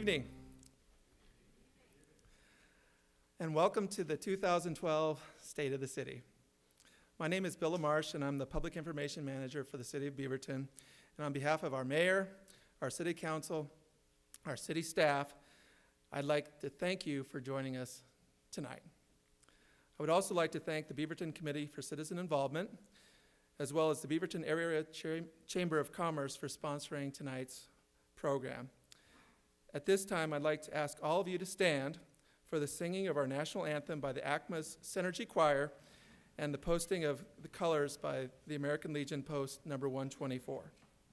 evening, and welcome to the 2012 State of the City. My name is Bill LaMarche, and I'm the Public Information Manager for the City of Beaverton. And on behalf of our mayor, our city council, our city staff, I'd like to thank you for joining us tonight. I would also like to thank the Beaverton Committee for Citizen Involvement, as well as the Beaverton Area Chamber of Commerce for sponsoring tonight's program. At this time, I'd like to ask all of you to stand for the singing of our national anthem by the ACMA's Synergy Choir and the posting of the colors by the American Legion Post number 124.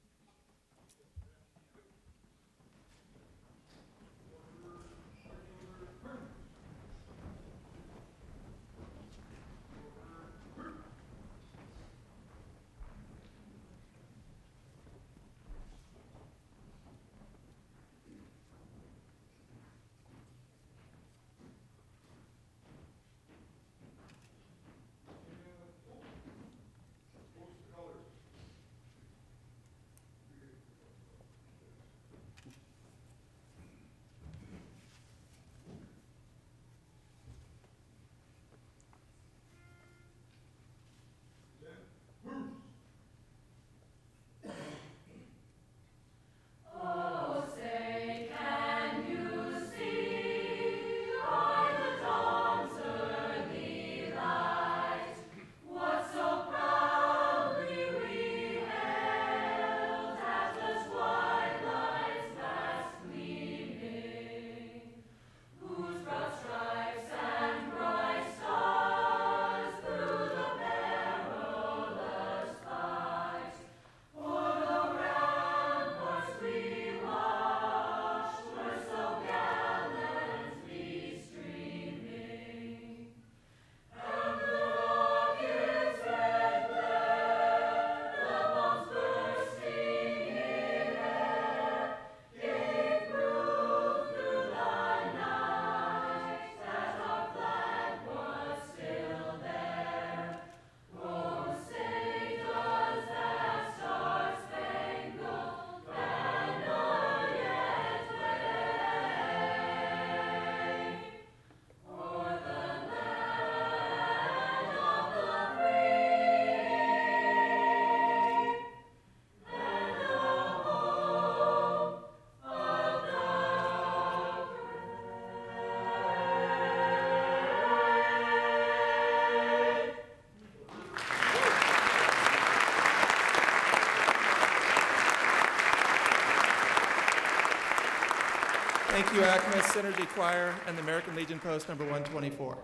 Thank you, ACMA Synergy Choir and the American Legion Post number 124.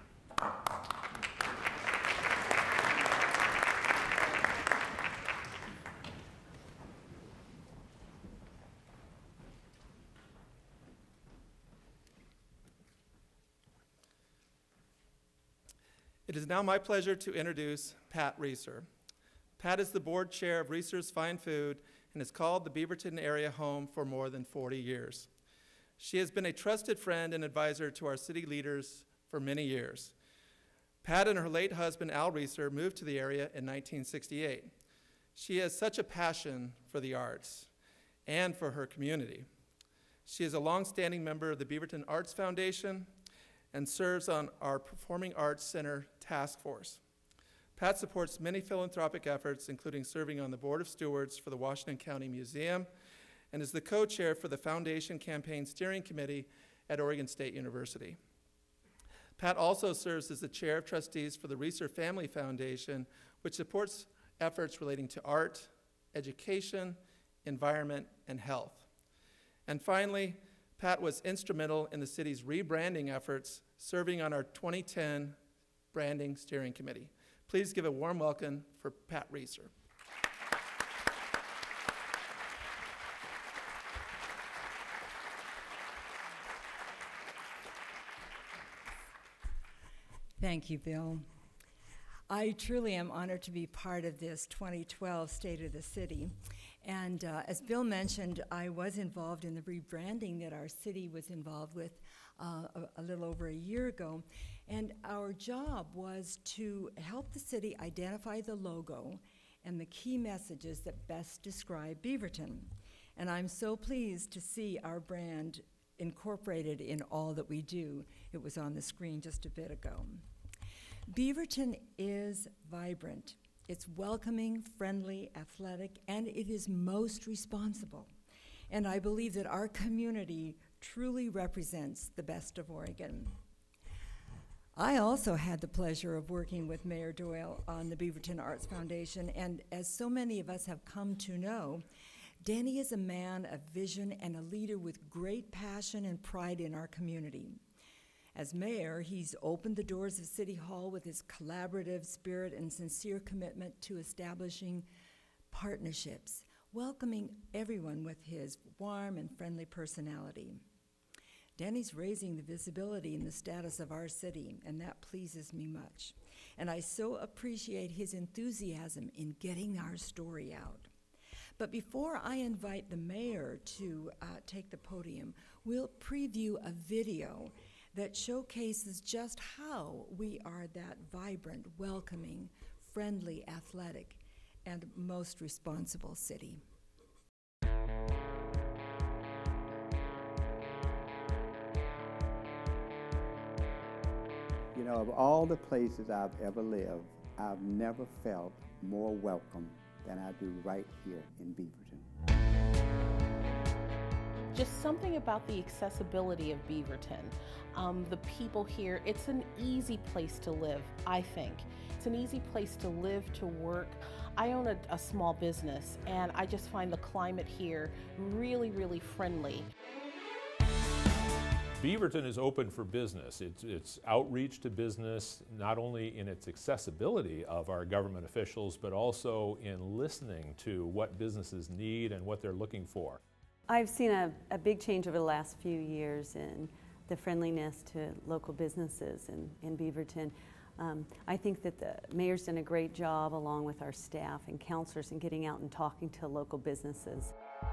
It is now my pleasure to introduce Pat Reeser. Pat is the board chair of Reeser's Fine Food and has called the Beaverton area home for more than 40 years. She has been a trusted friend and advisor to our city leaders for many years. Pat and her late husband, Al Reeser, moved to the area in 1968. She has such a passion for the arts and for her community. She is a longstanding member of the Beaverton Arts Foundation and serves on our Performing Arts Center task force. Pat supports many philanthropic efforts, including serving on the Board of Stewards for the Washington County Museum, and is the co-chair for the Foundation Campaign Steering Committee at Oregon State University. Pat also serves as the chair of trustees for the Reeser Family Foundation, which supports efforts relating to art, education, environment, and health. And finally, Pat was instrumental in the city's rebranding efforts, serving on our 2010 Branding Steering Committee. Please give a warm welcome for Pat Reeser. Thank you, Bill. I truly am honored to be part of this 2012 State of the City. And as Bill mentioned, I was involved in the rebranding that our city was involved with a little over a year ago. And our job was to help the city identify the logo and the key messages that best describe Beaverton. And I'm so pleased to see our brand incorporated in all that we do. It was on the screen just a bit ago. Beaverton is vibrant. It's welcoming, friendly, athletic, and it is most responsible. And I believe that our community truly represents the best of Oregon. I also had the pleasure of working with Mayor Doyle on the Beaverton Arts Foundation, and as so many of us have come to know, Danny is a man of vision and a leader with great passion and pride in our community. As mayor, he's opened the doors of City Hall with his collaborative spirit and sincere commitment to establishing partnerships, welcoming everyone with his warm and friendly personality. Danny's raising the visibility and the status of our city, and that pleases me much. And I so appreciate his enthusiasm in getting our story out. But before I invite the mayor to take the podium, we'll preview a video that showcases just how we are that vibrant, welcoming, friendly, athletic, and most responsible city. You know, of all the places I've ever lived, I've never felt more welcome than I do right here in Beaverton. Just something about the accessibility of Beaverton. The people here, it's an easy place to live, I think. It's an easy place to live, to work. I own a small business, and I just find the climate here really, really friendly. Beaverton is open for business. It's outreach to business, not only in its accessibility of our government officials, but also in listening to what businesses need and what they're looking for. I've seen a big change over the last few years in the friendliness to local businesses in Beaverton. I think that the mayor's done a great job, along with our staff and counselors, in getting out and talking to local businesses.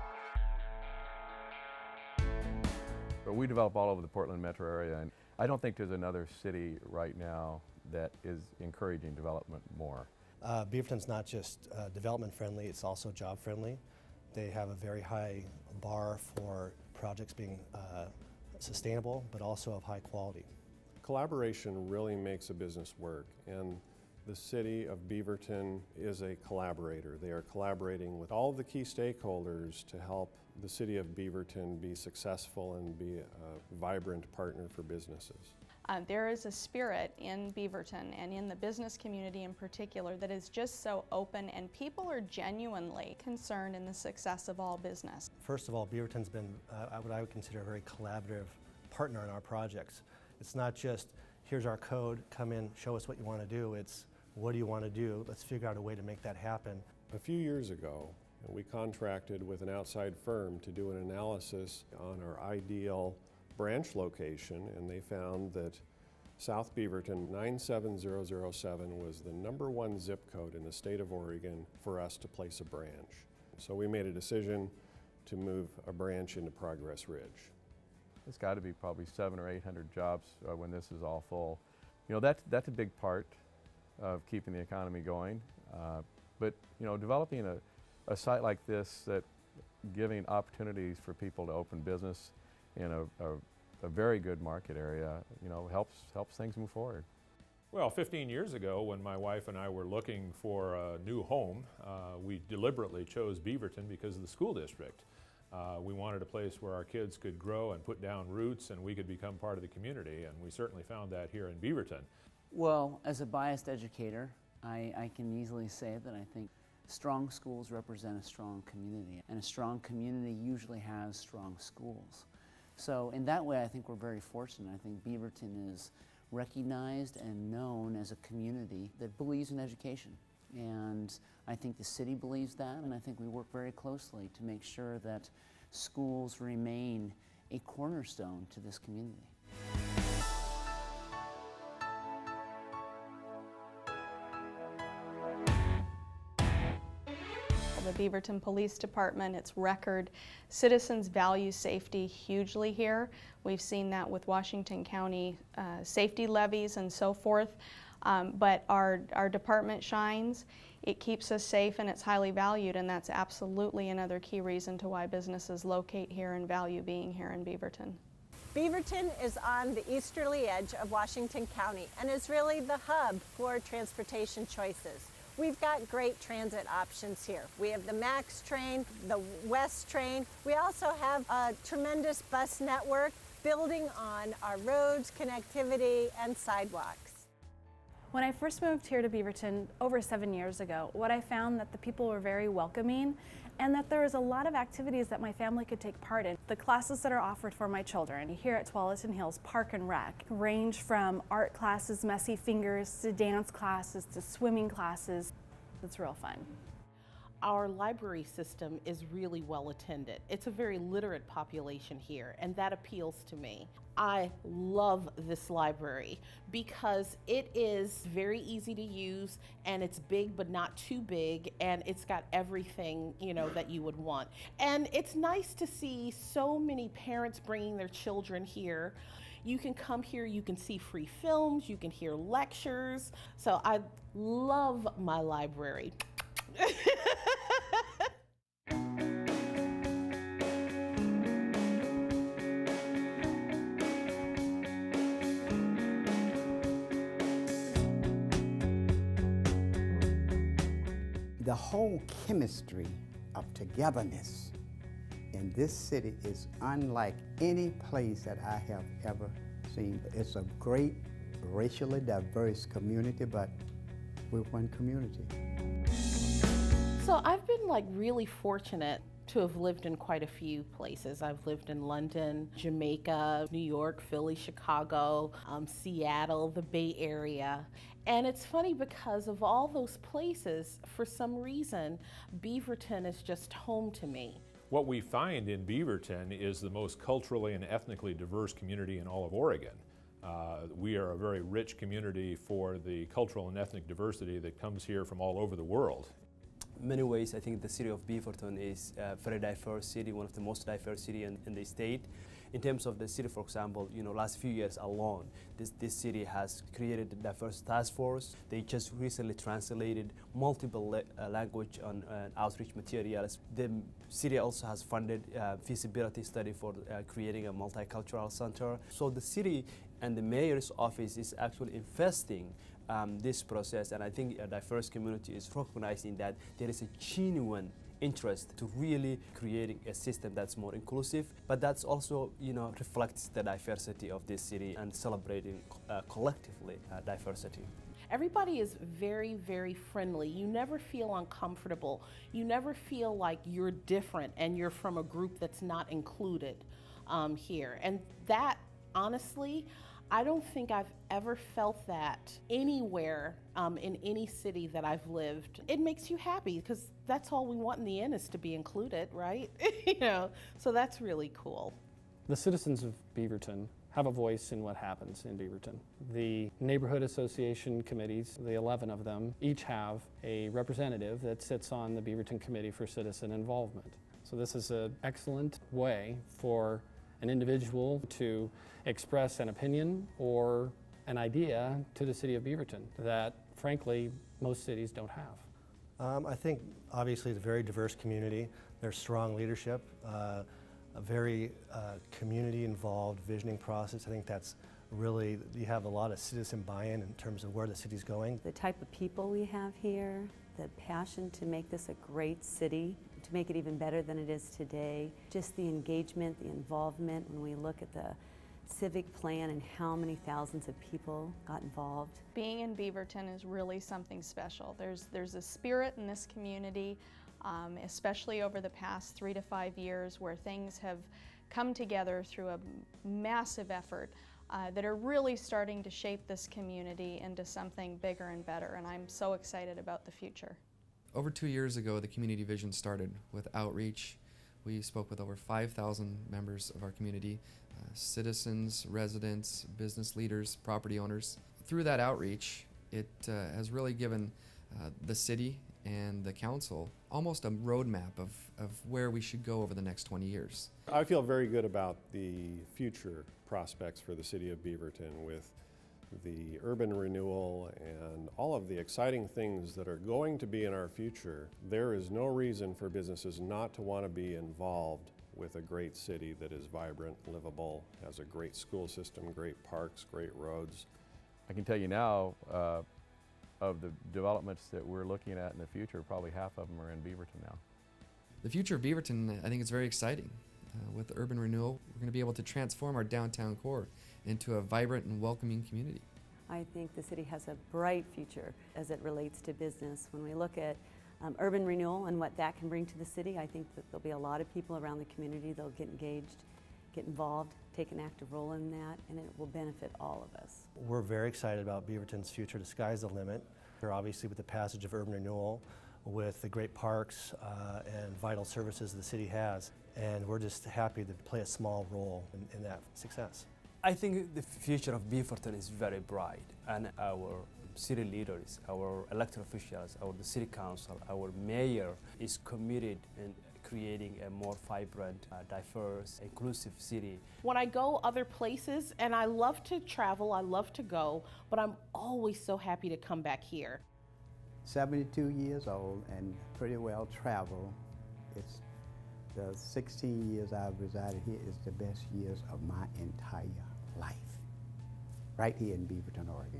But we develop all over the Portland metro area, and I don't think there's another city right now that is encouraging development more. Beaverton's not just development friendly, it's also job friendly. They have a very high bar for projects being sustainable, but also of high quality. Collaboration really makes a business work, and the city of Beaverton is a collaborator. They are collaborating with all of the key stakeholders to help the city of Beaverton be successful and be a vibrant partner for businesses. There is a spirit in Beaverton and in the business community in particular that is just so open, and people are genuinely concerned in the success of all business. First of all, Beaverton's been what I would consider a very collaborative partner in our projects. It's not just, here's our code, come in, show us what you want to do. It's, what do you want to do? Let's figure out a way to make that happen. A few years ago, we contracted with an outside firm to do an analysis on our ideal branch location, and they found that South Beaverton 97007 was the #1 zip code in the state of Oregon for us to place a branch. So we made a decision to move a branch into Progress Ridge. It's got to be probably 700 or 800 jobs when this is all full. You know, that's a big part of keeping the economy going. But you know, developing a site like this, that giving opportunities for people to open business in a very good market area, you know, helps things move forward. Well, 15 years ago, when my wife and I were looking for a new home, we deliberately chose Beaverton because of the school district. We wanted a place where our kids could grow and put down roots, and we could become part of the community, and we certainly found that here in Beaverton. Well, as a biased educator, I can easily say that I think strong schools represent a strong community, and a strong community usually has strong schools. So in that way, I think we're very fortunate. I think Beaverton is recognized and known as a community that believes in education. And I think the city believes that, and I think we work very closely to make sure that schools remain a cornerstone to this community. The Beaverton Police Department, its record, citizens value safety hugely here. We've seen that with Washington County safety levies and so forth. But our department shines. It keeps us safe, and it's highly valued, and that's absolutely another key reason to why businesses locate here and value being here in Beaverton. Beaverton is on the easterly edge of Washington County and is really the hub for transportation choices. We've got great transit options here. We have the MAX train, the West train. We also have a tremendous bus network building on our roads, connectivity, and sidewalks. When I first moved here to Beaverton over 7 years ago, what I found that the people were very welcoming and that there was a lot of activities that my family could take part in. The classes that are offered for my children here at Tualatin Hills Park and Rec range from art classes, messy fingers, to dance classes, to swimming classes. It's real fun. Our library system is really well attended. It's a very literate population here, and that appeals to me. I love this library because it is very easy to use, and it's big but not too big, and it's got everything, that you would want. And it's nice to see so many parents bringing their children here. You can come here, you can see free films, you can hear lectures. So I love my library. The whole chemistry of togetherness in this city is unlike any place that I have ever seen. It's a great racially diverse community, but we're one community. So I've been really fortunate to have lived in quite a few places. I've lived in London, Jamaica, New York, Philly, Chicago, Seattle, the Bay Area. And it's funny because of all those places, for some reason, Beaverton is just home to me. What we find in Beaverton is the most culturally and ethnically diverse community in all of Oregon. We are a very rich community for the cultural and ethnic diversity that comes here from all over the world. In many ways, I think the city of Beaverton is a very diverse city, one of the most diverse cities in the state. In terms of the city, for example, last few years alone, this city has created a diverse task force. They just recently translated multiple language on outreach materials. The city also has funded a feasibility study for creating a multicultural center. So the city and the mayor's office is actually investing this process, and I think a diverse community is recognizing that there is a genuine interest to really creating a system that's more inclusive, but that's also reflects the diversity of this city and celebrating collectively diversity. Everybody is very, very friendly. You never feel uncomfortable. You never feel like you're different and you're from a group that's not included here. And that, honestly, I don't think I've ever felt that anywhere in any city that I've lived. It makes you happy because that's all we want in the end is to be included, right? So that's really cool. The citizens of Beaverton have a voice in what happens in Beaverton. The neighborhood association committees, the 11 of them, each have a representative that sits on the Beaverton Committee for Citizen Involvement. So this is an excellent way for an individual to express an opinion or an idea to the city of Beaverton that, frankly, most cities don't have. I think, obviously, it's a very diverse community. There's strong leadership, a very community-involved visioning process. I think that's really, you have a lot of citizen buy-in in terms of where the city's going. The type of people we have here, the passion to make this a great city, to make it even better than it is today, just the engagement, the involvement when we look at the civic plan and how many thousands of people got involved. Being in Beaverton is really something special. There's a spirit in this community, especially over the past 3 to 5 years, where things have come together through a massive effort that are really starting to shape this community into something bigger and better, and I'm so excited about the future. Over 2 years ago, the Community Vision started with outreach. We spoke with over 5,000 members of our community, citizens, residents, business leaders, property owners. Through that outreach, it has really given the city and the council almost a roadmap of where we should go over the next 20 years. I feel very good about the future prospects for the city of Beaverton with the urban renewal and all of the exciting things that are going to be in our future. There is no reason for businesses not to want to be involved with a great city that is vibrant, livable, has a great school system, great parks, great roads. I can tell you now, of the developments that we're looking at in the future, probably half of them are in Beaverton now. The future of Beaverton, I think, is very exciting. With urban renewal, we're going to be able to transform our downtown core into a vibrant and welcoming community. I think the city has a bright future as it relates to business. When we look at urban renewal and what that can bring to the city, I think that there'll be a lot of people around the community that'll get engaged, get involved, take an active role in that, and it will benefit all of us. We're very excited about Beaverton's future. The sky's the limit. We're obviously with the passage of urban renewal, with the great parks and vital services the city has, and we're just happy to play a small role in that success. I think the future of Beaverton is very bright, and our city leaders, our elected officials, the city council, our mayor is committed in creating a more vibrant, diverse, inclusive city. When I go other places, and I love to travel, I love to go, but I'm always so happy to come back here. 72 years old and pretty well traveled. It's the 16 years I've resided here is the best years of my entire life, right here in Beaverton, Oregon.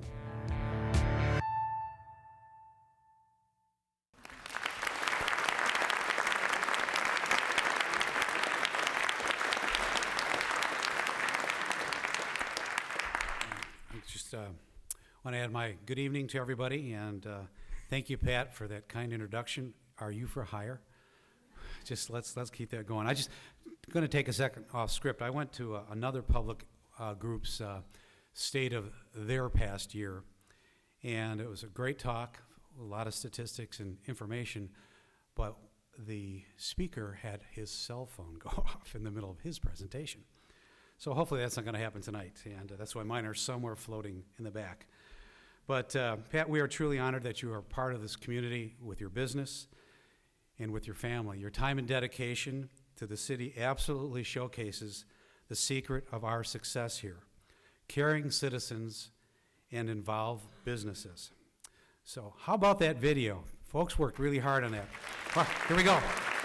I want to add my good evening to everybody, and thank you, Pat, for that kind introduction. Are you for hire? Just let's keep that going. I just going to take a second off script. I went to another public group's state of their past year, and it was a great talk, a lot of statistics and information, but the speaker had his cell phone go off in the middle of his presentation. So hopefully that's not going to happen tonight, and that's why mine are somewhere floating in the back. But Pat, we are truly honored that you are part of this community with your business and with your family. Your time and dedication to the city absolutely showcases the secret of our success here: caring citizens and involved businesses. So how about that video? Folks worked really hard on that. All right, here we go.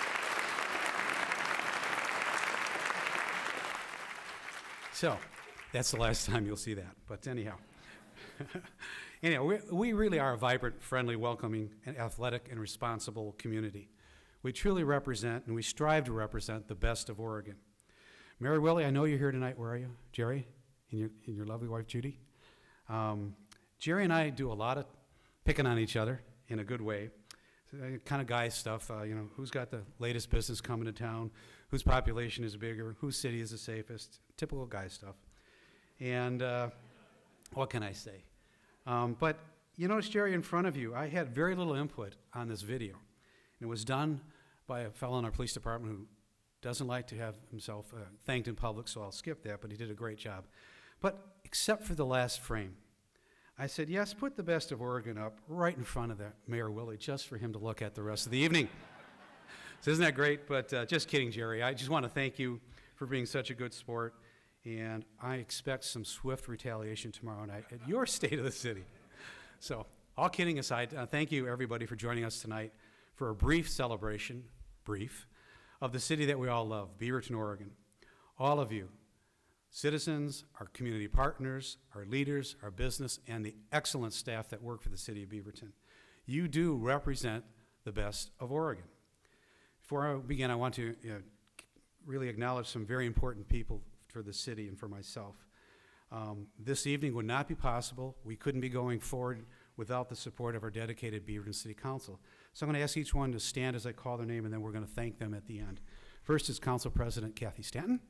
So that's the last time you'll see that, but anyhow. Anyhow, we really are a vibrant, friendly, welcoming, and athletic and responsible community. We truly represent, and we strive to represent, the best of Oregon. Mary Willie, I know you're here tonight. Where are you? Jerry? And your lovely wife, Judy? Jerry and I do a lot of picking on each other in a good way. Kind of guy stuff, who's got the latest business coming to town, whose population is bigger, whose city is the safest, typical guy stuff. And what can I say? But you notice, Jerry, in front of you, I had very little input on this video. And it was done by a fellow in our police department who doesn't like to have himself thanked in public, so I'll skip that, but he did a great job. But except for the last frame, I said, yes, put the best of Oregon up right in front of that Mayor Willie, just for him to look at the rest of the evening. So isn't that great? But just kidding, Jerry. I just want to thank you for being such a good sport. And I expect some swift retaliation tomorrow night at your State of the City. So, all kidding aside, thank you, everybody, for joining us tonight for a brief celebration, of the city that we all love, Beaverton, Oregon. All of you, citizens, our community partners, our leaders, our business, and the excellent staff that work for the city of Beaverton. You do represent the best of Oregon. Before I begin, I want to really acknowledge some very important people for the city and for myself. This evening would not be possible. We couldn't be going forward without the support of our dedicated Beaverton City Council. So I'm going to ask each one to stand as I call their name, and then we're going to thank them at the end. First is Council President Kathy Stanton,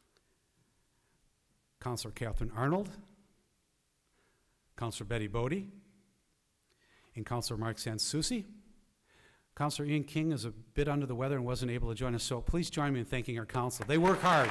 Councilor Catherine Arnold, Councilor Betty Bodie, and Councilor Mark Sansucci. Councilor Ian King is a bit under the weather and wasn't able to join us, so please join me in thanking our council. They work hard.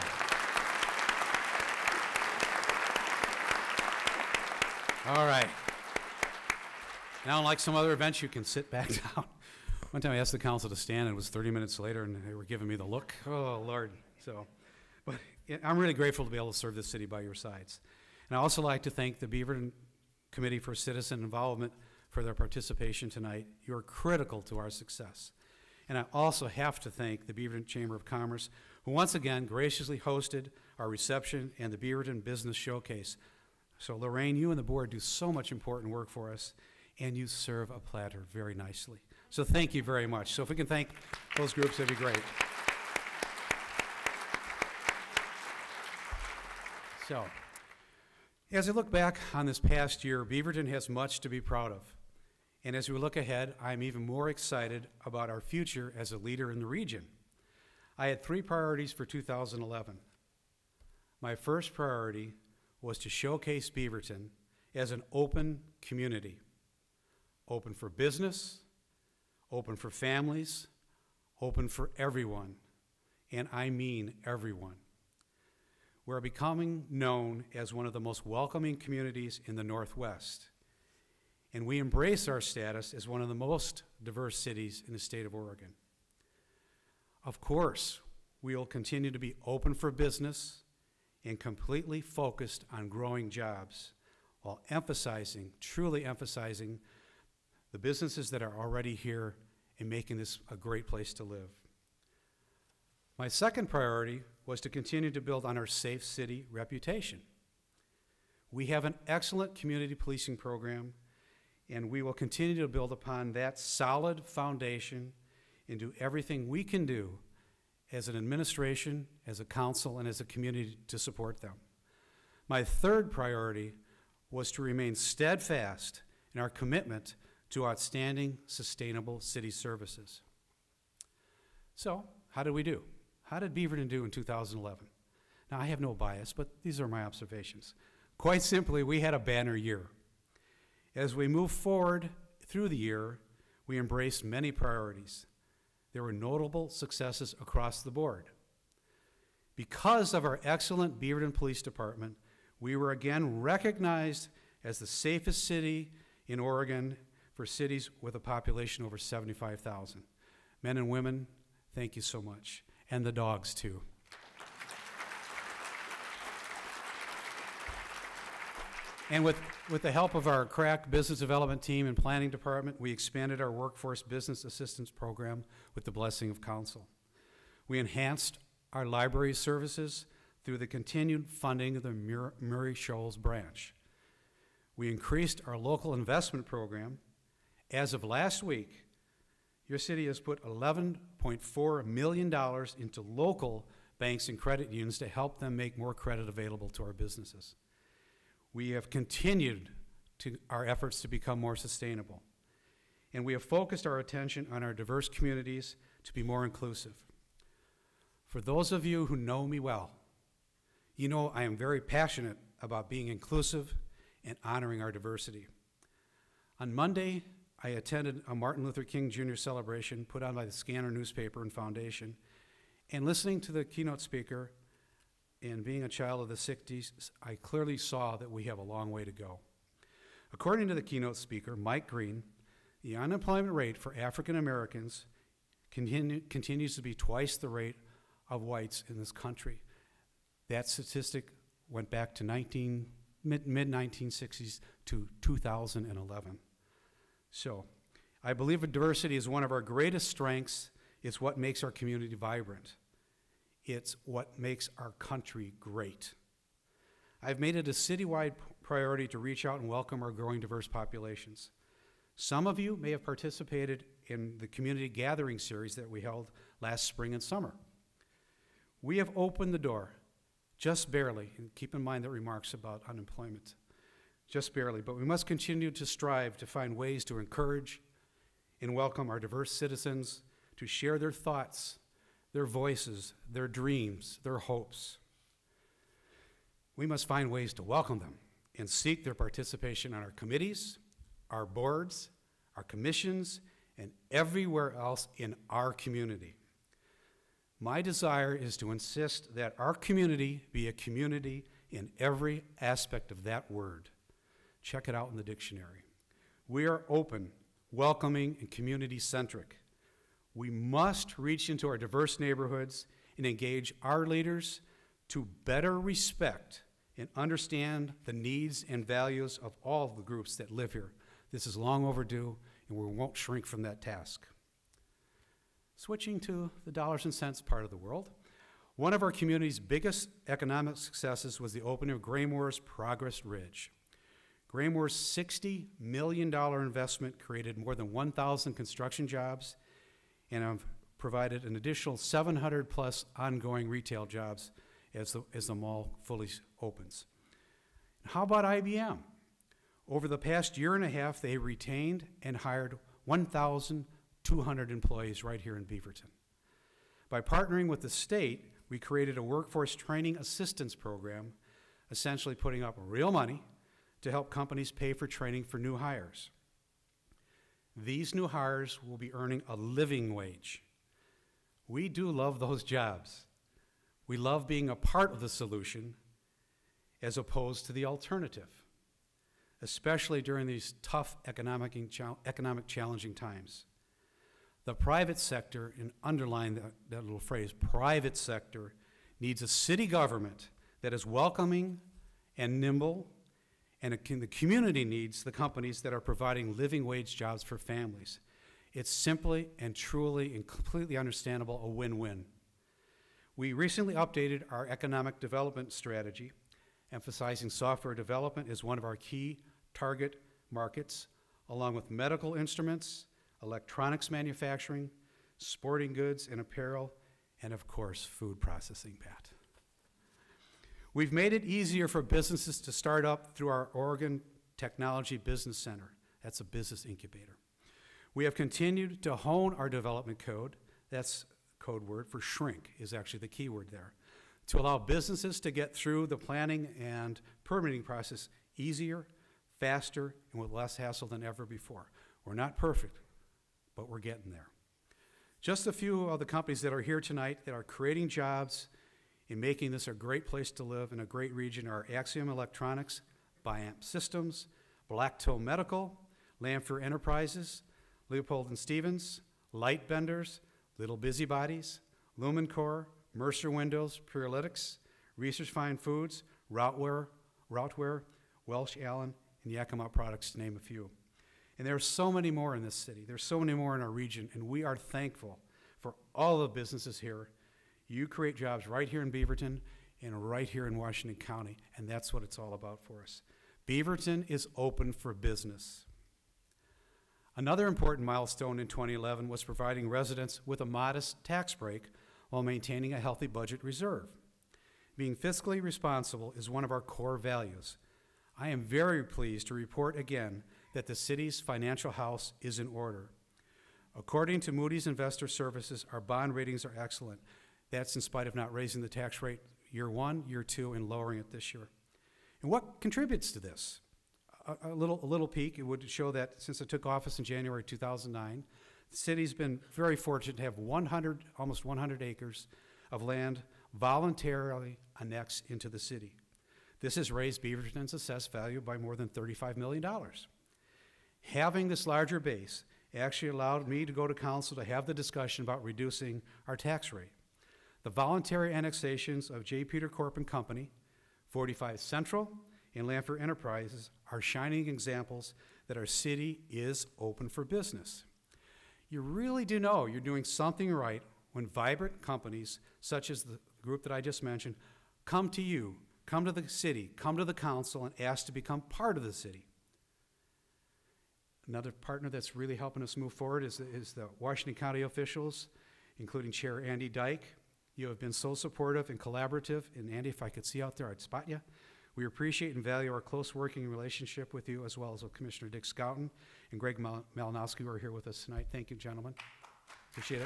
All right. Now, unlike some other events, you can sit back down. One time I asked the council to stand, and it was 30 minutes later, and they were giving me the look. Oh, Lord. So, but I'm really grateful to be able to serve this city by your sides. And I also like to thank the Beaverton Committee for Citizen Involvement for their participation tonight. You're critical to our success. And I also have to thank the Beaverton Chamber of Commerce who once again graciously hosted our reception and the Beaverton Business Showcase. So Lorraine, you and the board do so much important work for us, and you serve a platter very nicely. So thank you very much. So if we can thank those groups, that'd be great. So, as I look back on this past year, Beaverton has much to be proud of. And as we look ahead, I'm even more excited about our future as a leader in the region. I had 3 priorities for 2011. My first priority was to showcase Beaverton as an open community. Open for business, open for families, open for everyone. And I mean everyone. We're becoming known as one of the most welcoming communities in the Northwest. And we embrace our status as one of the most diverse cities in the state of Oregon. Of course, we will continue to be open for business and completely focused on growing jobs while emphasizing, truly emphasizing, the businesses that are already here and making this a great place to live. My second priority was to continue to build on our safe city reputation. We have an excellent community policing program, and we will continue to build upon that solid foundation and do everything we can do as an administration, as a council, and as a community to support them. My third priority was to remain steadfast in our commitment to outstanding, sustainable city services. So, how did we do? How did Beaverton do in 2011? Now, I have no bias, but these are my observations. Quite simply, we had a banner year. As we moved forward through the year, we embraced many priorities. There were notable successes across the board. Because of our excellent Beaverton Police Department, we were again recognized as the safest city in Oregon for cities with a population over 75,000. Men and women, thank you so much. And the dogs, too. And with the help of our crack business development team and planning department, we expanded our workforce business assistance program with the blessing of council. We enhanced our library services through the continued funding of the Murray Shoals branch. We increased our local investment program. As of last week, your city has put $11.4 million into local banks and credit unions to help them make more credit available to our businesses. We have continued our efforts to become more sustainable. And we have focused our attention on our diverse communities to be more inclusive. For those of you who know me well, you know I am very passionate about being inclusive and honoring our diversity. On Monday, I attended a Martin Luther King Jr. celebration put on by the Scanner newspaper and foundation, and listening to the keynote speaker and being a child of the 60s, I clearly saw that we have a long way to go. According to the keynote speaker, Mike Green, the unemployment rate for African Americans continues to be twice the rate of whites in this country. That statistic went back to mid-1960s to 2011. So, I believe that diversity is one of our greatest strengths. It's what makes our community vibrant. It's what makes our country great. I've made it a citywide priority to reach out and welcome our growing diverse populations. Some of you may have participated in the community gathering series that we held last spring and summer. We have opened the door, just barely, and keep in mind the remarks about unemployment. Just barely, but we must continue to strive to find ways to encourage and welcome our diverse citizens to share their thoughts, their voices, their dreams, their hopes. We must find ways to welcome them and seek their participation on our committees, our boards, our commissions, and everywhere else in our community. My desire is to insist that our community be a community in every aspect of that word. Check it out in the dictionary. We are open, welcoming, and community-centric. We must reach into our diverse neighborhoods and engage our leaders to better respect and understand the needs and values of all of the groups that live here. This is long overdue, and we won't shrink from that task. Switching to the dollars and cents part of the world, One of our community's biggest economic successes was the opening of Graymoor's Progress Ridge. Graymoor's $60 million investment created more than 1,000 construction jobs and have provided an additional 700 plus ongoing retail jobs as the mall fully opens. How about IBM? Over the past year and a half, they retained and hired 1,200 employees right here in Beaverton. By partnering with the state, we created a workforce training assistance program, essentially putting up real money to help companies pay for training for new hires. These new hires will be earning a living wage. We do love those jobs. We love being a part of the solution as opposed to the alternative, especially during these tough economic challenging times. The private sector, and underline that little phrase, private sector, needs a city government that is welcoming and nimble, and the community needs the companies that are providing living wage jobs for families. It's simply and truly and completely understandable a win-win. We recently updated our economic development strategy, emphasizing software development as one of our key target markets, along with medical instruments, electronics manufacturing, sporting goods and apparel, and of course, food processing, Pat. We've made it easier for businesses to start up through our Oregon Technology Business Center. That's a business incubator. We have continued to hone our development code. That's code word for shrink is actually the key word there, to allow businesses to get through the planning and permitting process easier, faster, and with less hassle than ever before. We're not perfect, but we're getting there. Just a few of the companies that are here tonight that are creating jobs and making this a great place to live in a great region are Axiom Electronics, Biamp Systems, Black Toe Medical, Lanphier Enterprises, Leopold and Stevens, Light Benders, Little Busybodies, Lumencore, Mercer Windows, Purelytics, Research Fine Foods, Routeware, Welsh Allen, and Yakima Products, to name a few. And there are so many more in this city. There's so many more in our region, and we are thankful for all the businesses here. You create jobs right here in Beaverton and right here in Washington County, and that's what it's all about for us. Beaverton is open for business. Another important milestone in 2011 was providing residents with a modest tax break while maintaining a healthy budget reserve. Being fiscally responsible is one of our core values. I am very pleased to report again that the city's financial house is in order. According to Moody's Investor Services, our bond ratings are excellent. That's in spite of not raising the tax rate year one, year two, and lowering it this year. And what contributes to this? A little peek, it would show that since I took office in January 2009, the city's been very fortunate to have almost 100 acres of land voluntarily annexed into the city. This has raised Beaverton's assessed value by more than $35 million. Having this larger base actually allowed me to go to council to have the discussion about reducing our tax rate. The voluntary annexations of J. Peter Corp and Company, 45 Central, and Lanphier Enterprises are shining examples that our city is open for business. You really do know you're doing something right when vibrant companies, such as the group that I just mentioned, come to you, come to the city, come to the council, and ask to become part of the city. Another partner that's really helping us move forward is the Washington County officials, including Chair Andy Dyke. You have been so supportive and collaborative, and Andy, if I could see out there, I'd spot you. We appreciate and value our close working relationship with you, as well as with Commissioner Dick Scouten and Greg Malinowski, who are here with us tonight. Thank you, gentlemen. Appreciate it.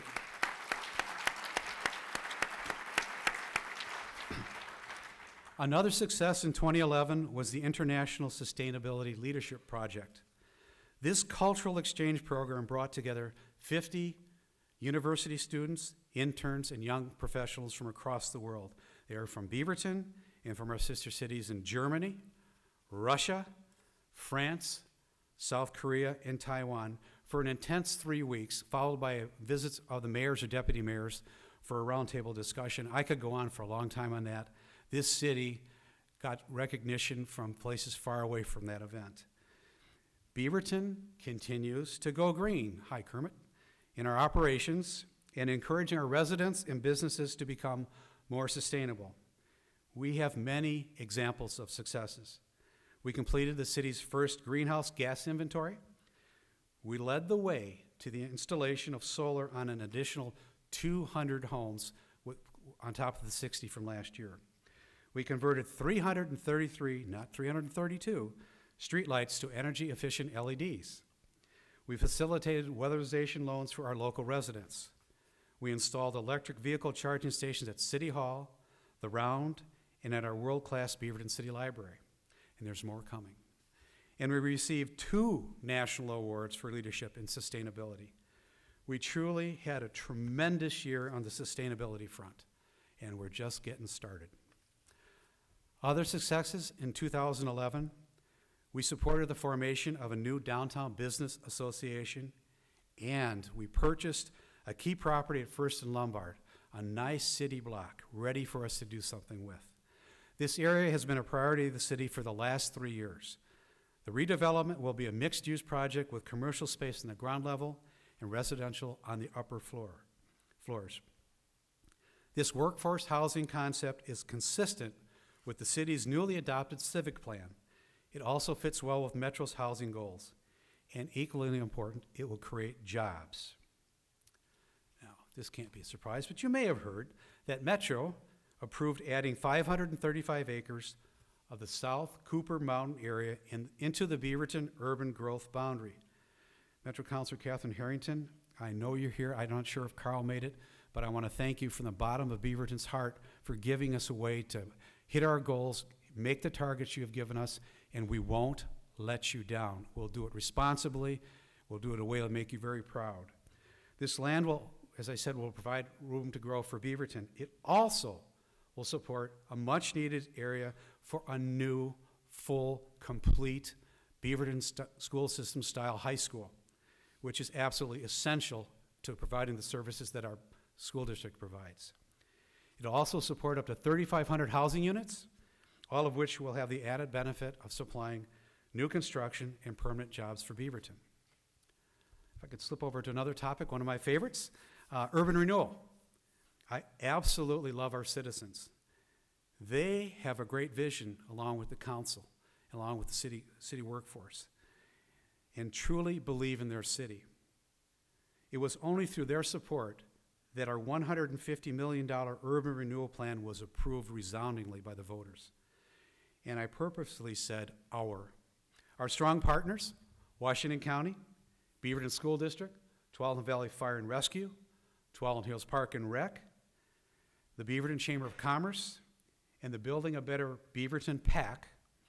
Another success in 2011 was the International Sustainability Leadership Project. This cultural exchange program brought together 50 university students, interns, and young professionals from across the world. They are from Beaverton and from our sister cities in Germany, Russia, France, South Korea, and Taiwan for an intense 3 weeks, followed by visits of the mayors or deputy mayors for a roundtable discussion. I could go on for a long time on that. This city got recognition from places far away from that event. Beaverton continues to go green, hi Kermit, in our operations and encouraging our residents and businesses to become more sustainable. We have many examples of successes. We completed the city's first greenhouse gas inventory. We led the way to the installation of solar on an additional 200 homes on top of the 60 from last year. We converted 333, not 332, streetlights to energy-efficient LEDs. We facilitated weatherization loans for our local residents. We installed electric vehicle charging stations at City Hall, the Round, and at our world-class Beaverton City Library. And there's more coming. And we received 2 national awards for leadership in sustainability. We truly had a tremendous year on the sustainability front, and we're just getting started. Other successes in 2011, we supported the formation of a new downtown business association, and we purchased a key property at First and Lombard, a nice city block ready for us to do something with. This area has been a priority of the city for the last 3 years. The redevelopment will be a mixed-use project with commercial space in the ground level and residential on the upper floors. This workforce housing concept is consistent with the city's newly adopted civic plan. It also fits well with Metro's housing goals. And equally important, it will create jobs. Now, this can't be a surprise, but you may have heard that Metro approved adding 535 acres of the South Cooper Mountain area into the Beaverton urban growth boundary. Metro Councilor Catherine Harrington, I know you're here. I'm not sure if Carl made it, but I want to thank you from the bottom of Beaverton's heart for giving us a way to hit our goals, make the targets you have given us, and we won't let you down. We'll do it responsibly. We'll do it in a way that'll make you very proud. This land will, as I said, will provide room to grow for Beaverton. It also will support a much-needed area for a new, full, complete Beaverton school system style high school, which is absolutely essential to providing the services that our school district provides. It'll also support up to 3,500 housing units, all of which will have the added benefit of supplying new construction and permanent jobs for Beaverton. If I could slip over to another topic, one of my favorites, urban renewal. I absolutely love our citizens. They have a great vision along with the council, along with the city workforce, and truly believe in their city. It was only through their support that our $150 million urban renewal plan was approved resoundingly by the voters. And I purposely said our strong partners, Washington County, Beaverton School District, Tualatin Valley Fire and Rescue, Tualatin Hills Park and Rec, the Beaverton Chamber of Commerce, and the Building a Better Beaverton PAC.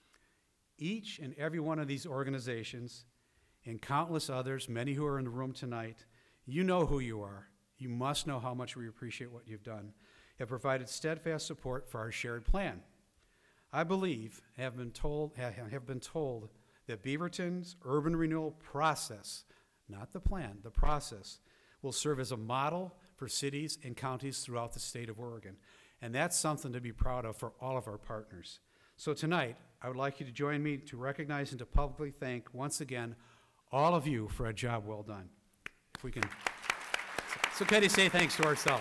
Each and every one of these organizations and countless others, many who are in the room tonight, you know who you are. You must know how much we appreciate what you've done, have provided steadfast support for our shared plan. I believe, have been told that Beaverton's urban renewal process, not the plan, the process, will serve as a model for cities and counties throughout the state of Oregon. And that's something to be proud of for all of our partners. So tonight, I would like you to join me to recognize and to publicly thank, once again, all of you for a job well done. If we can. So can you say thanks to ourselves?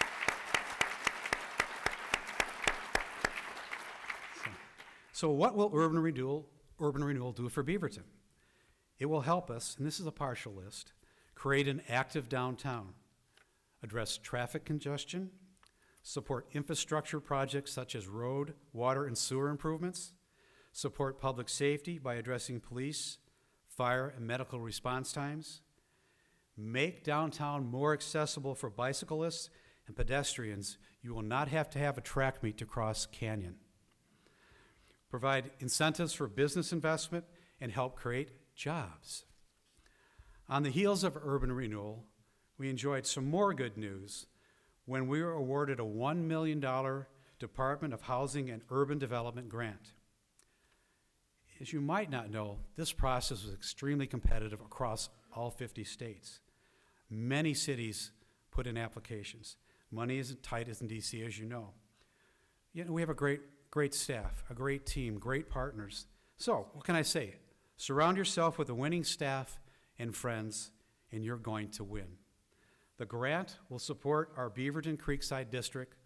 So what will urban renewal do for Beaverton? It will help us, and this is a partial list, create an active downtown, address traffic congestion, support infrastructure projects such as road, water, and sewer improvements, support public safety by addressing police, fire, and medical response times, make downtown more accessible for bicyclists and pedestrians. You will not have to have a track meet to cross Canyon. Provide incentives for business investment and help create jobs. On the heels of urban renewal, we enjoyed some more good news when we were awarded a $1 million Department of Housing and Urban Development grant. As you might not know, this process was extremely competitive across all 50 states. Many cities put in applications. Money isn't tight as in DC, as you know. Yet we have a great staff, a great team, great partners. So, what can I say? Surround yourself with a winning staff and friends, and you're going to win. The grant will support our Beaverton Creekside District,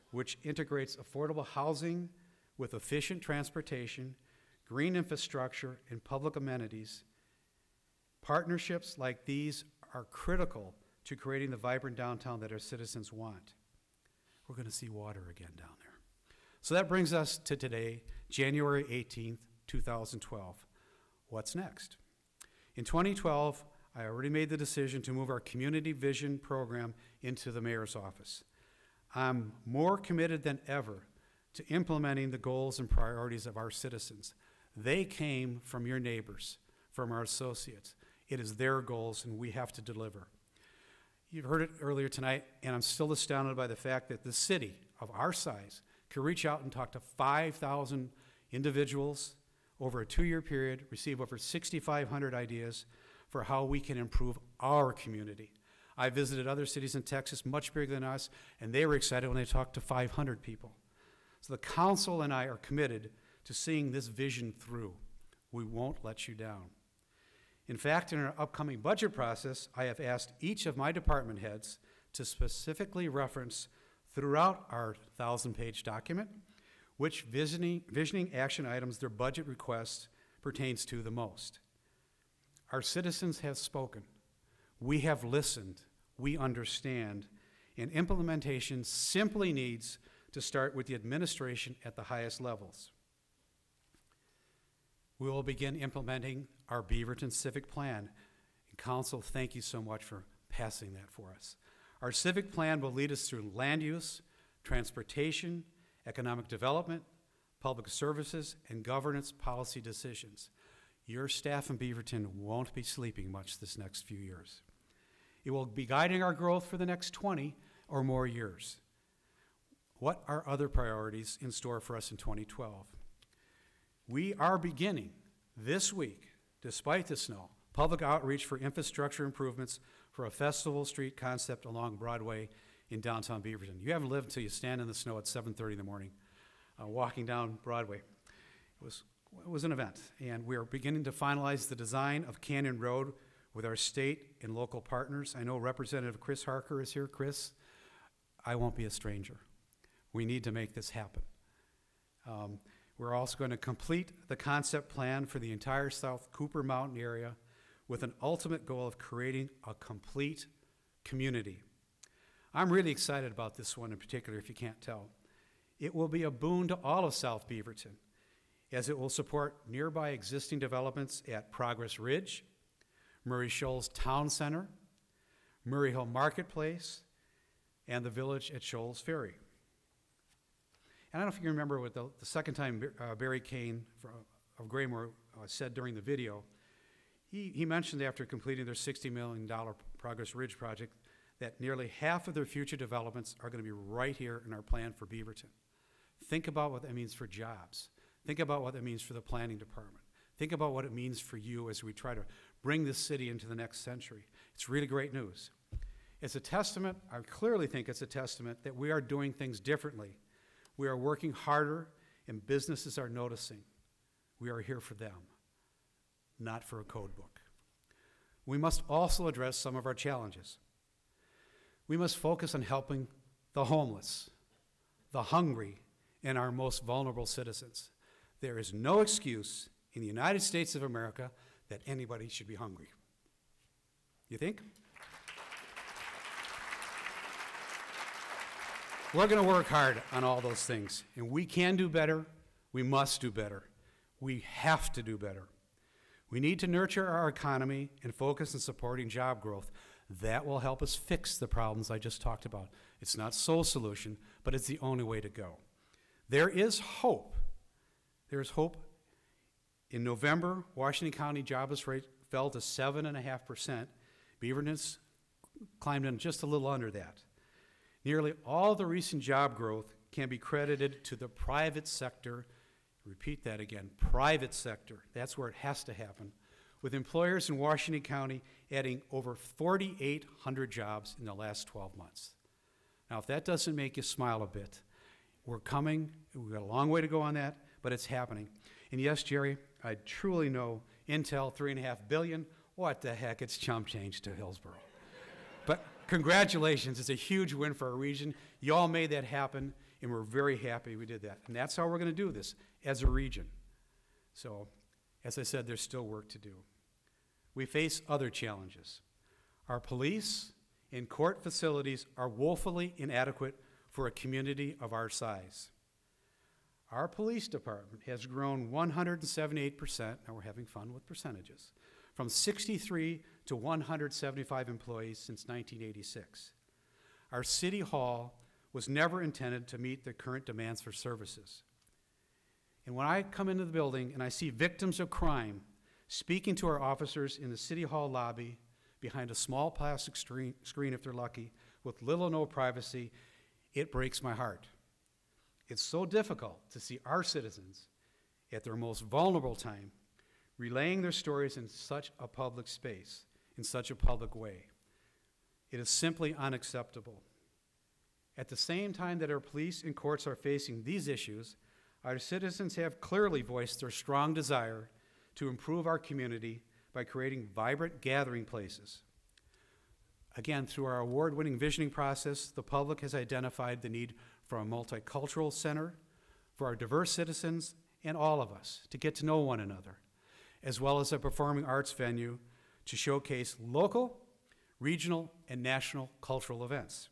which integrates affordable housing with efficient transportation, green infrastructure, and public amenities. Partnerships like these are critical to creating the vibrant downtown that our citizens want. We're going to see water again down there. So that brings us to today, January 18th, 2012. What's next? In 2012, I already made the decision to move our Community Vision program into the mayor's office. I'm more committed than ever to implementing the goals and priorities of our citizens. They came from your neighbors, from our associates. It is their goals, and we have to deliver. You've heard it earlier tonight, and I'm still astounded by the fact that the city of our size could reach out and talk to 5,000 individuals over a 2-year period, receive over 6,500 ideas for how we can improve our community. I visited other cities in Texas much bigger than us, and they were excited when they talked to 500 people. So the council and I are committed to seeing this vision through. We won't let you down. In fact, in our upcoming budget process, I have asked each of my department heads to specifically reference throughout our 1,000-page document which visioning action items their budget request pertains to the most. Our citizens have spoken. We have listened. We understand. And implementation simply needs to start with the administration at the highest levels. We will begin implementing our Beaverton Civic Plan. And Council, thank you so much for passing that for us. Our civic plan will lead us through land use, transportation, economic development, public services, and governance policy decisions. Your staff in Beaverton won't be sleeping much this next few years. It will be guiding our growth for the next 20 or more years. What are other priorities in store for us in 2012? We are beginning this week, despite the snow, public outreach for infrastructure improvements for a Festival Street concept along Broadway in downtown Beaverton. You haven't lived until you stand in the snow at 7:30 in the morning, walking down Broadway. It was an event, and we are beginning to finalize the design of Canyon Road with our state and local partners. I know Representative Chris Harker is here. Chris, I won't be a stranger. We need to make this happen. We're also going to complete the concept plan for the entire South Cooper Mountain area with an ultimate goal of creating a complete community. I'm really excited about this one in particular, if you can't tell. It will be a boon to all of South Beaverton, as it will support nearby existing developments at Progress Ridge, Murray Shoals Town Center, Murray Hill Marketplace, and the village at Shoals Ferry. And I don't know if you remember what the second time Barry Kane of Graymore said during the video. He mentioned after completing their $60 million Progress Ridge project that nearly half of their future developments are going to be right here in our plan for Beaverton. Think about what that means for jobs. Think about what that means for the planning department. Think about what it means for you as we try to bring this city into the next century. It's really great news. It's a testament, I clearly think it's a testament that we are doing things differently. We are working harder, and businesses are noticing. We are here for them, not for a code book. We must also address some of our challenges. We must focus on helping the homeless, the hungry, and our most vulnerable citizens. There is no excuse in the United States of America that anybody should be hungry. You think? We're going to work hard on all those things, and we can do better. We must do better. We have to do better. We need to nurture our economy and focus on supporting job growth. That will help us fix the problems I just talked about. It's not sole solution, but it's the only way to go. There is hope. There is hope. In November, Washington County jobless rate fell to 7.5%. Beaverton's climbed in just a little under that. Nearly all the recent job growth can be credited to the private sector. Repeat that again, private sector. That's where it has to happen. With employers in Washington County adding over 4,800 jobs in the last 12 months. Now, if that doesn't make you smile a bit, we're coming. We've got a long way to go on that, but it's happening. And yes, Jerry, I truly know Intel, $3.5 billion. What the heck? It's chump change to Hillsborough. But congratulations. It's a huge win for our region. You all made that happen, and we're very happy we did that. And that's how we're going to do this as a region. So, as I said, there's still work to do. We face other challenges. Our police and court facilities are woefully inadequate for a community of our size. Our police department has grown 178%, now we're having fun with percentages, from 63 to 175 employees since 1986. Our city hall was never intended to meet the current demands for services. And when I come into the building and I see victims of crime speaking to our officers in the city hall lobby behind a small plastic screen if they're lucky, with little or no privacy, it breaks my heart. It's so difficult to see our citizens at their most vulnerable time relaying their stories in such a public space, in such a public way. It is simply unacceptable. At the same time that our police and courts are facing these issues, our citizens have clearly voiced their strong desire to improve our community by creating vibrant gathering places. Again, through our award-winning visioning process, the public has identified the need for a multicultural center for our diverse citizens and all of us to get to know one another, as well as a performing arts venue to showcase local, regional, and national cultural events.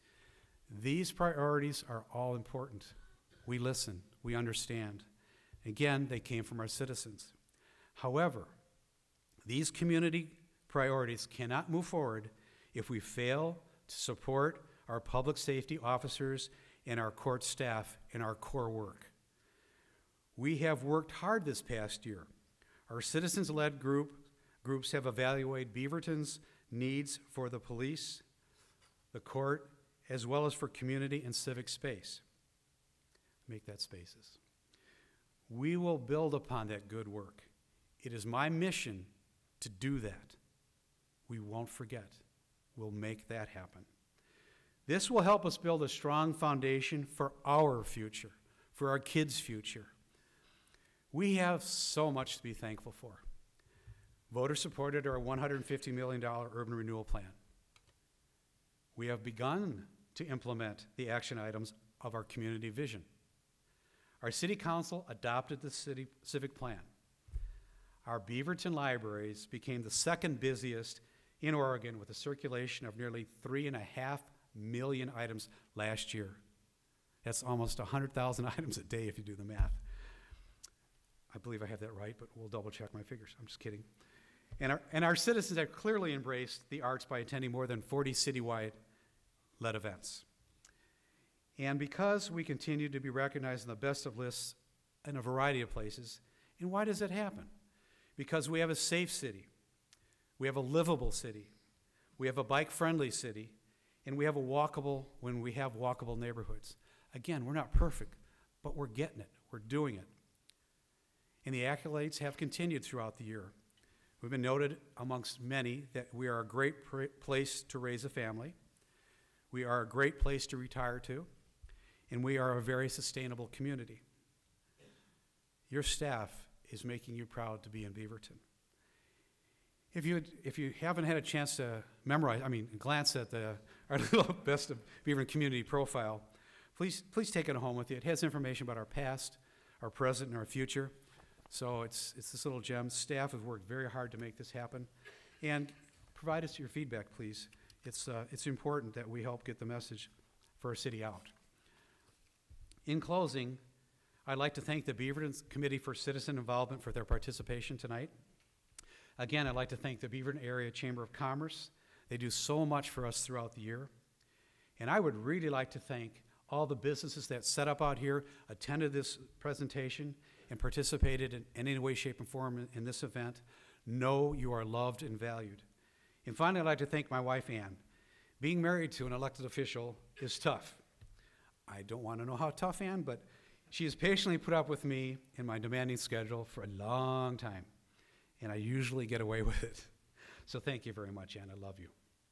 These priorities are all important. We listen, we understand. Again, they came from our citizens. However, these community priorities cannot move forward if we fail to support our public safety officers and our court staff in our core work. We have worked hard this past year. Our citizens-led groups have evaluated Beaverton's needs for the police, the court, as well as for community and civic space. Make that spaces. We will build upon that good work. It is my mission to do that. We won't forget. We'll make that happen. This will help us build a strong foundation for our future, for our kids' future. We have so much to be thankful for. Voters supported our $150 million urban renewal plan. We have begun to implement the action items of our community vision. Our city council adopted the city civic plan. Our Beaverton libraries became the second busiest in Oregon with a circulation of nearly 3.5 million items last year. That's almost 100,000 items a day if you do the math. I believe I have that right, but we'll double check my figures. I'm just kidding. And our citizens have clearly embraced the arts by attending more than 40 citywide led events. And because we continue to be recognized in the best of lists in a variety of places, and why does that happen? Because we have a safe city, we have a livable city, we have a bike-friendly city, and we have walkable neighborhoods. Again, we're not perfect, but we're getting it, we're doing it. And the accolades have continued throughout the year. We've been noted amongst many that we are a great place to raise a family, we are a great place to retire to, and we are a very sustainable community. Your staff is making you proud to be in Beaverton. If you haven't had a chance to glance at our little Best of Beaverton community profile, please take it home with you. It has information about our past, our present, and our future. So it's this little gem. Staff has worked very hard to make this happen. And provide us your feedback, please. It's important that we help get the message for our city out. In closing, I'd like to thank the Beaverton Committee for Citizen Involvement for their participation tonight. Again, I'd like to thank the Beaverton Area Chamber of Commerce. They do so much for us throughout the year. And I would really like to thank all the businesses that set up out here, attended this presentation, and participated in any way, shape, and form in this event. Know you are loved and valued. And finally, I'd like to thank my wife, Ann. Being married to an elected official is tough. I don't want to know how tough, Ann, but she has patiently put up with me and my demanding schedule for a long time, and I usually get away with it. So thank you very much, Ann. I love you.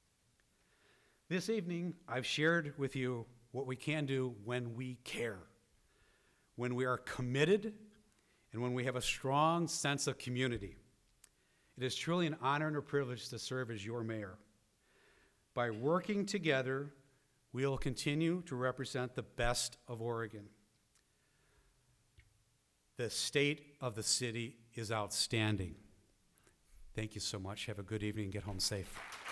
This evening, I've shared with you what we can do when we care, when we are committed, and when we have a strong sense of community. It is truly an honor and a privilege to serve as your mayor. By working together, We will continue to represent the best of Oregon. The state of the city is outstanding. Thank you so much. Have a good evening and get home safe.